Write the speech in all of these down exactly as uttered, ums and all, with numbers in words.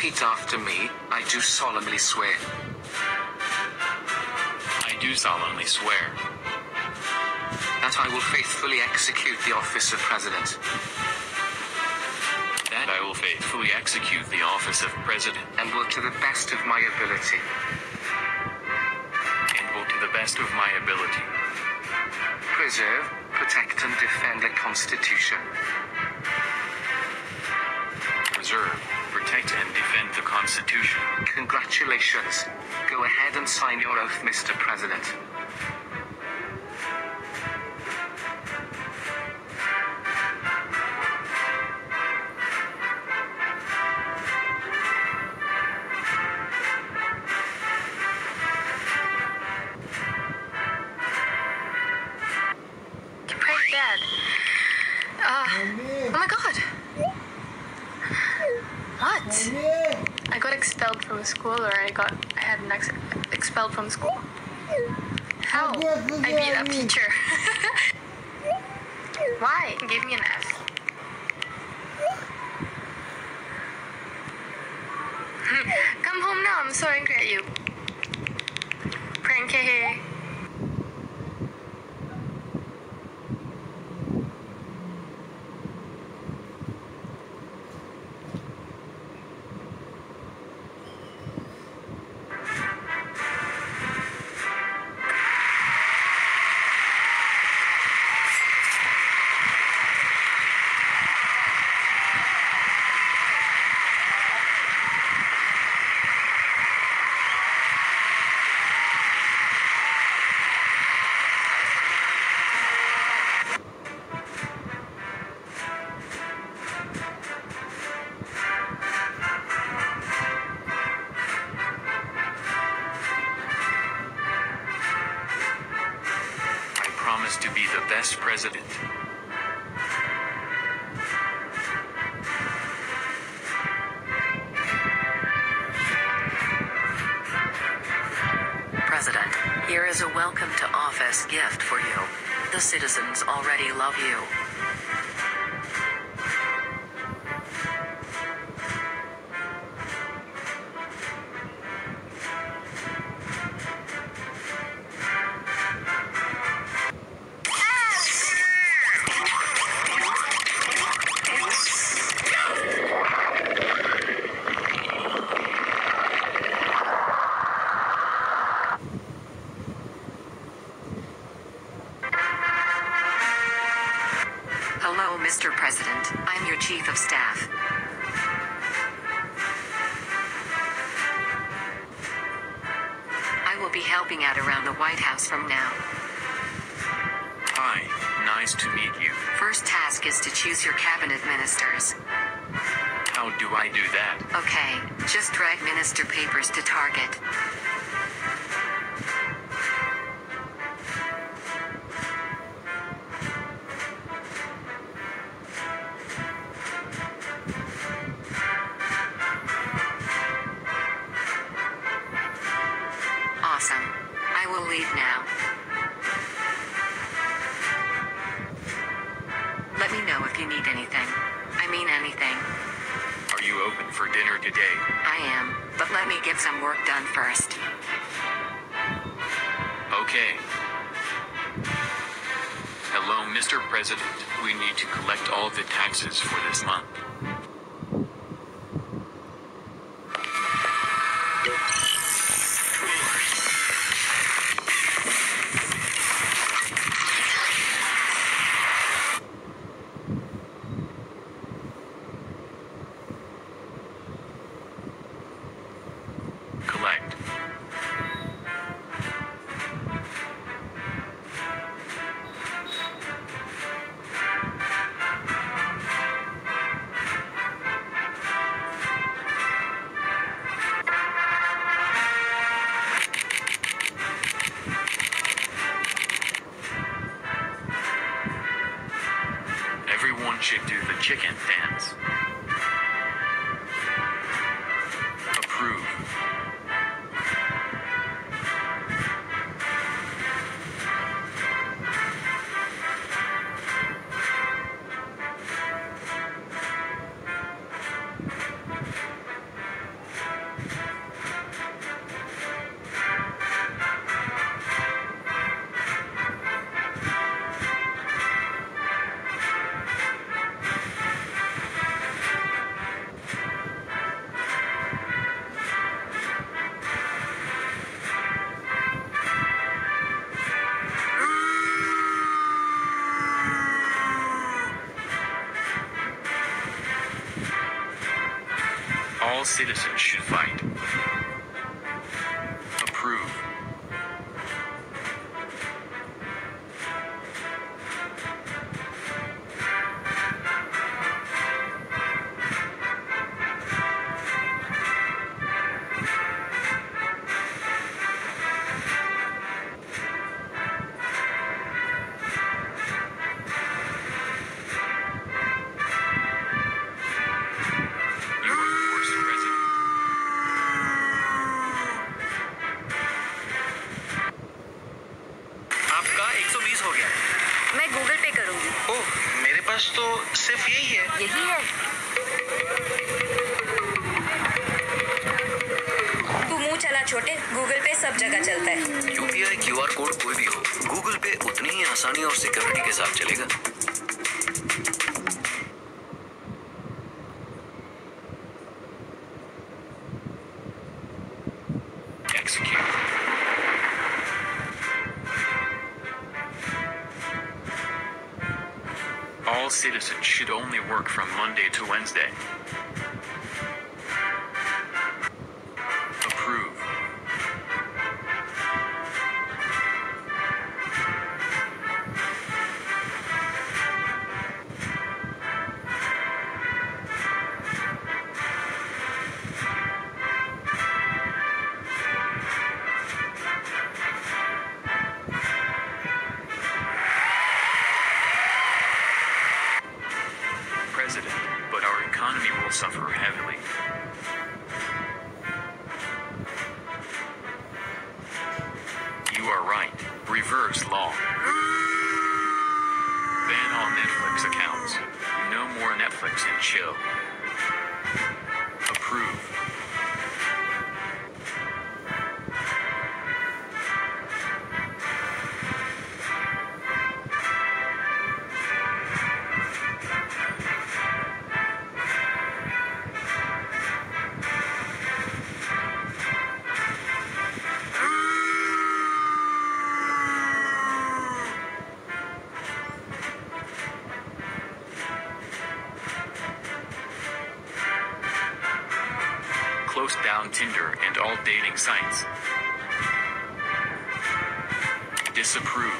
Repeat after me. I do solemnly swear. I do solemnly swear that I will faithfully execute the office of President. That I will faithfully execute the office of President. And will to the best of my ability. And will to the best of my ability. Preserve, protect and defend the Constitution. Preserve, protect and defend the Constitution. Congratulations. Go ahead and sign your oath, Mister President. Oh my god. What? I got expelled from school, or I got I had an ex expelled from school. How? I beat up teacher. Why? Give me an F. Come home now. I'm so angry at you. Prank, hey. To be the best president. President, here is a welcome to office gift for you. The citizens already love you. Hello, Mister President. I'm your Chief of Staff. I will be helping out around the White House from now. Hi, nice to meet you. First task is to choose your cabinet ministers. How do I do that? Okay, just drag minister papers to target. Awesome. I will leave now. Let me know if you need anything. I mean anything. Are you open for dinner today? I am, but let me get some work done first. Okay. Hello, Mister President. We need to collect all the taxes for this month. Collect. Everyone should do the chicken dance. Approve. citizens should fight. Approve. तो सिर्फ यही है यही है तू मुंह चला छोटे गूगल पे सब जगह चलता है यूपीआई क्यूआर कोड कोई भी हो गूगल पे उतनी ही आसानी और सिक्योरिटी के साथ चलेगा All citizens should only work from Monday to Wednesday. Approve. But our economy will suffer heavily. You are right. Reverse law. Ban all Netflix accounts. No more Netflix and chill. Approve. Close down Tinder and all dating sites. Disapprove.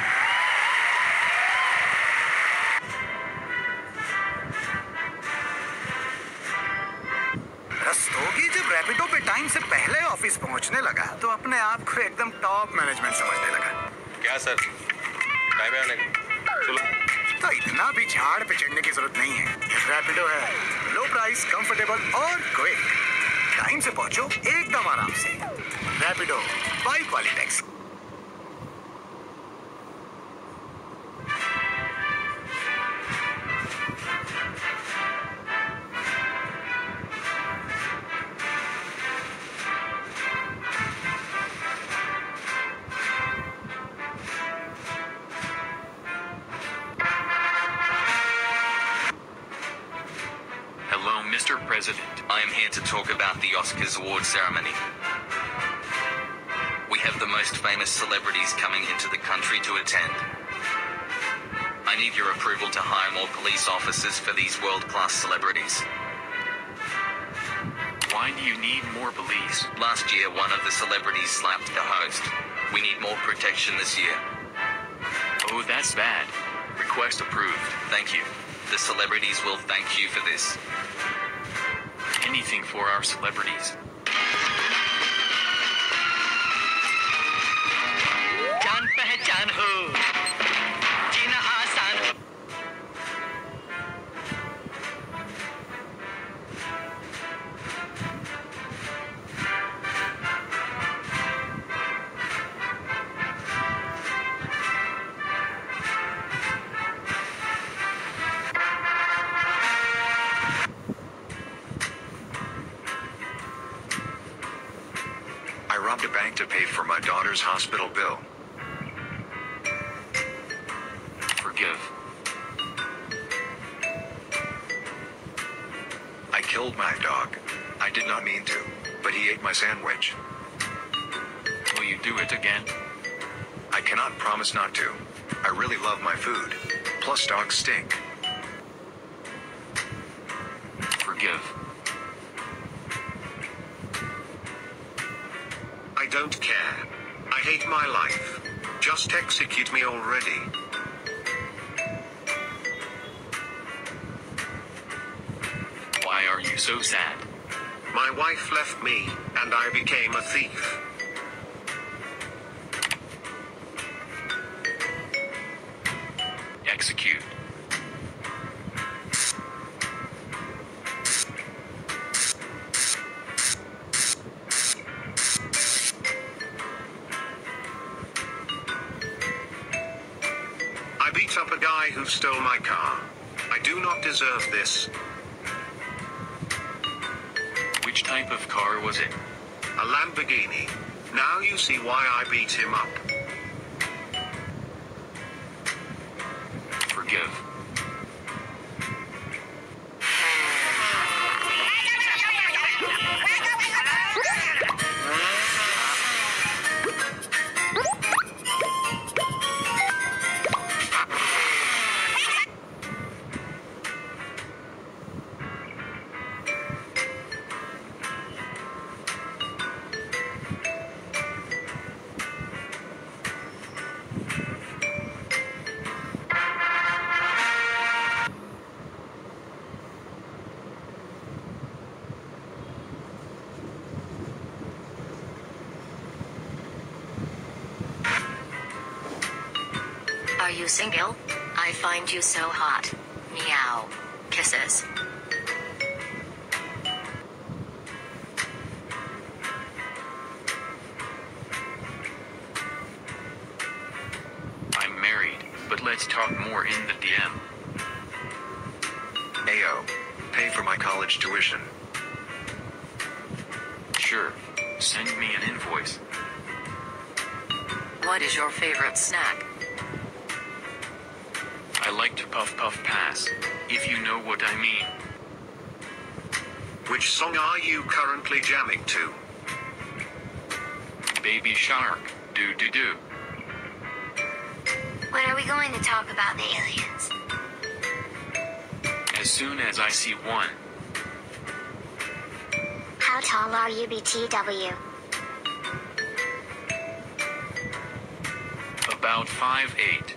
Rastogi जब रैपिडो पे time से पहले office पहुंचने लगा तो अपने आप को एकदम टॉप मैनेजमेंट समझने लगा क्या सर टाइम है आने का चलो तो इतना भी झाड़ पे चढ़ने की जरूरत नहीं है रैपिडो है लो प्राइस कंफर्टेबल और क्विक टाइम से पहुंचो एकदम आराम से रैपिडो बाइक वाली taxi Mister President, I am here to talk about the Oscars award ceremony. We have the most famous celebrities coming into the country to attend. I need your approval to hire more police officers for these world-class celebrities. Why do you need more police? Last year, one of the celebrities slapped the host. We need more protection this year. Oh, that's bad. Request approved. Thank you. The celebrities will thank you for this. Anything for our celebrities. जान पहचान हो जीना आसान हो I robbed a bank to pay for my daughter's hospital bill. Forgive. I killed my dog. I did not mean to, but he ate my sandwich. Will you do it again? I cannot promise not to. I really love my food. Plus dogs stink. Forgive. don't care. I hate my life. Just execute me already. Why are you so sad? My wife left me, and I became a thief. Execute. I beat up a guy who stole my car. I do not deserve this. Which type of car was it? A Lamborghini. Now you see why I beat him up. Forgive. Are you single? I find you so hot. Meow. Kisses. I'm married, but let's talk more in the D M. Ayo. Pay for my college tuition. Sure. Send me an invoice. What is your favorite snack? I like to puff puff pass, if you know what I mean. Which song are you currently jamming to? Baby Shark, do do do. When are we going to talk about the aliens? As soon as I see one. How tall are you, B T W? About five eight.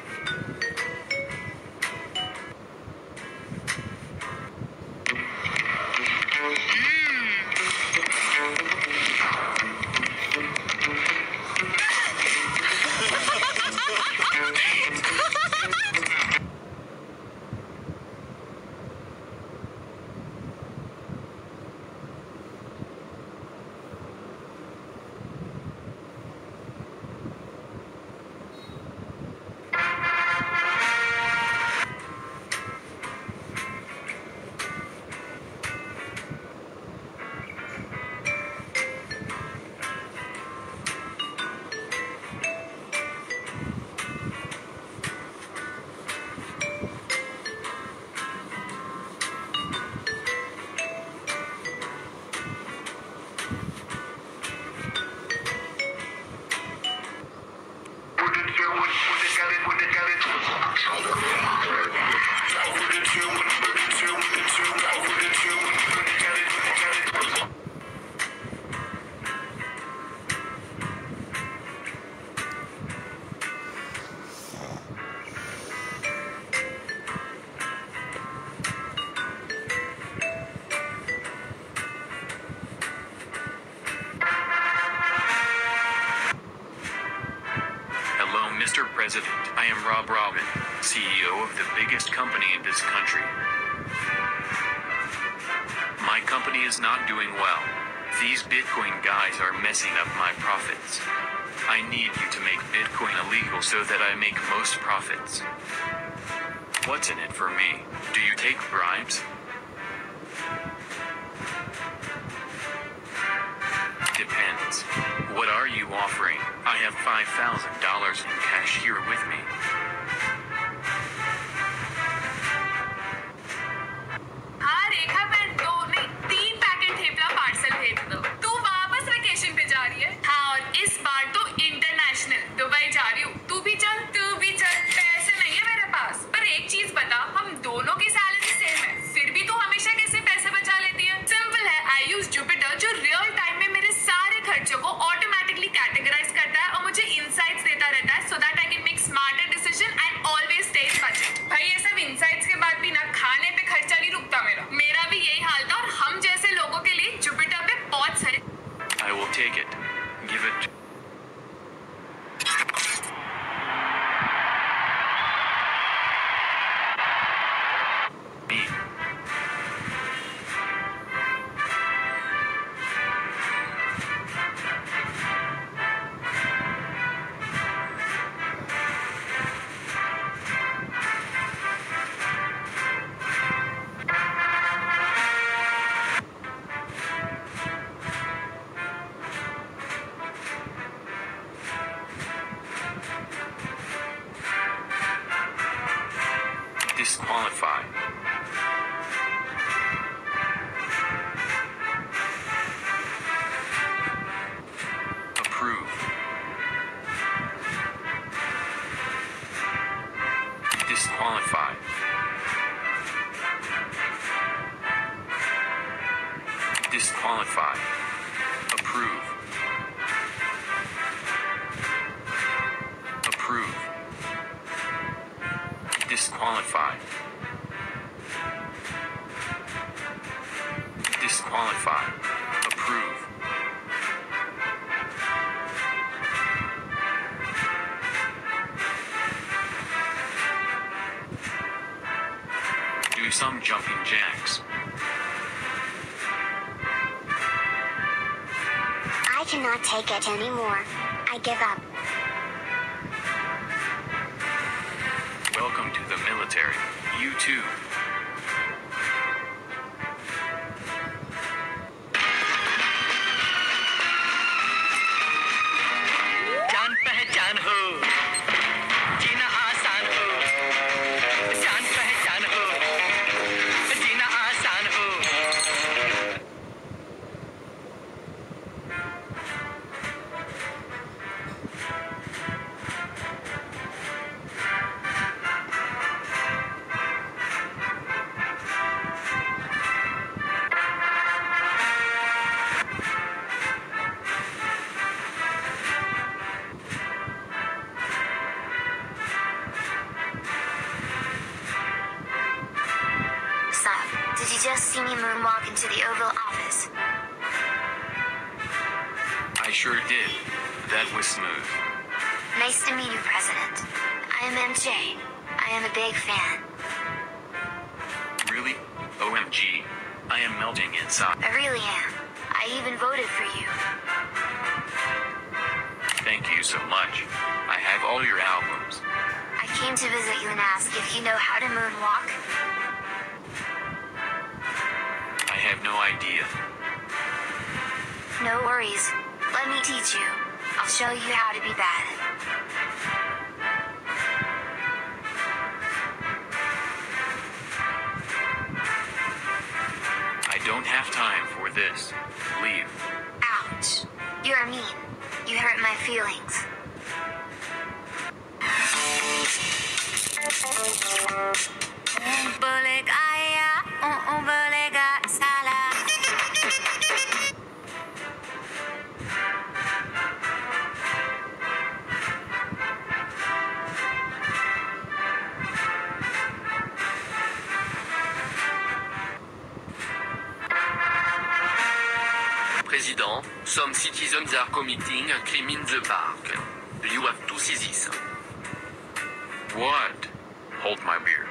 Mister President, I am Rob Robin, C E O of the biggest company in this country. My company is not doing well. These Bitcoin guys are messing up my profits. I need you to make Bitcoin illegal so that I make most profits. What's in it for me? Do you take bribes? Depends. What are you offering? I have five thousand dollars in cash here with me. हाँ रेखा मैं दो नहीं तीन packet thepla parcel भेज दो। तू वापस vacation पे जा रही है? हाँ और इस बार तो इंटरनेशनल दुबई जा रही हूँ। तू भी चल तू भी चल। पैसे नहीं है मेरे पास पर एक चीज बता हम दोनों की सैलरी सेम है फिर भी तू हमेशा कैसे पैसे बचा लेती है? सिंपल है आई यूज जुपिटर जो रियल टाइम में मेरे सारे खर्चों को automatic take it. Give it to me. Disqualify. Approve. Disqualify. Disqualify. Approve. Approve. Disqualify. Disqualify. Approve. Do some jumping jacks. I cannot take it anymore. I give up. Welcome to the military. You too. जान पहचान हो जीना आसान हो जान पहचान हो जीना आसान हो Stop. Did you just see me moonwalk into the Oval Office? I sure did. That was smooth. Nice to meet you, President. I am M J. I am a big fan. Really? O M G. I am melting inside. I really am. I even voted for you. Thank you so much. I have all your albums. I came to visit you and ask if you know how to moonwalk. I have no idea. No worries. Let me teach you. I'll show you how to be bad. I don't have time for this. Leave. Ouch. You're mean. You hurt my feelings. Président, some citizens are committing a crime in the park. You have to seize this. What? Hold my beer.